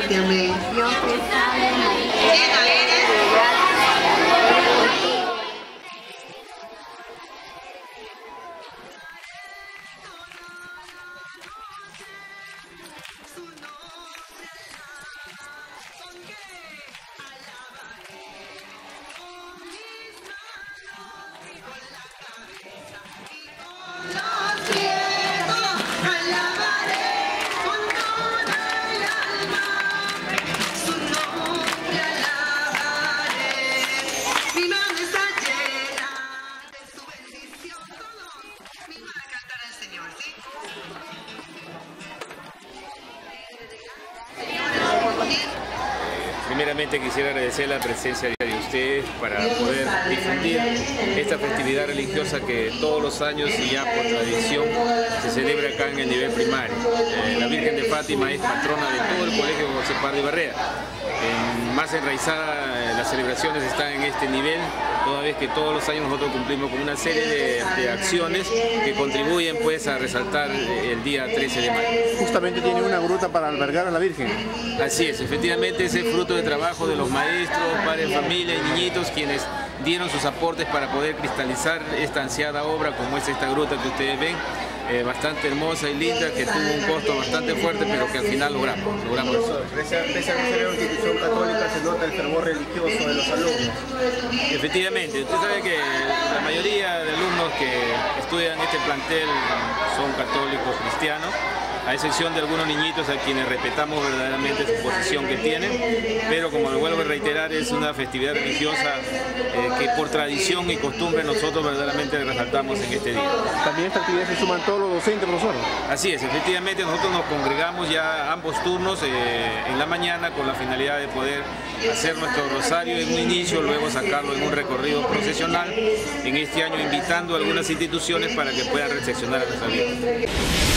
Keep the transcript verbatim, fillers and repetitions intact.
muerte. Amén. Dios te salve María, Llena eres de gracia, Primeramente quisiera agradecer la presencia de ustedes para poder difundir esta festividad religiosa que todos los años y ya por tradición se celebra acá en el nivel primario. Eh, la Virgen de Fátima es patrona de todo el Colegio José Pardo y Barrea. En, más enraizada, eh, las celebraciones están en este nivel, toda vez que todos los años nosotros cumplimos con una serie de, de acciones que contribuyen pues a resaltar el día trece de mayo. Justamente tiene una gruta para albergar a la Virgen. Así es, efectivamente ese es fruto de trabajo de los maestros, padres de familia y niñitos quienes dieron sus aportes para poder cristalizar esta ansiada obra como es esta gruta que ustedes ven, eh, bastante hermosa y linda, que tuvo un costo bastante fuerte, pero que al final logramos. logramos. Pese a que sea una institución católica, se nota el fervor religioso de los alumnos. Efectivamente, usted sabe que la mayoría de alumnos que estudian este plantel son católicos cristianos, a excepción de algunos niñitos a quienes respetamos verdaderamente su posición que tienen, pero como lo vuelvo a reiterar, es una festividad religiosa eh, que por tradición y costumbre nosotros verdaderamente resaltamos en este día. También esta actividad se suman todos los docentes, profesor. Así es, efectivamente nosotros nos congregamos ya ambos turnos eh, en la mañana con la finalidad de poder hacer nuestro rosario en un inicio, luego sacarlo en un recorrido procesional, en este año invitando a algunas instituciones para que puedan recepcionar a nuestra vida.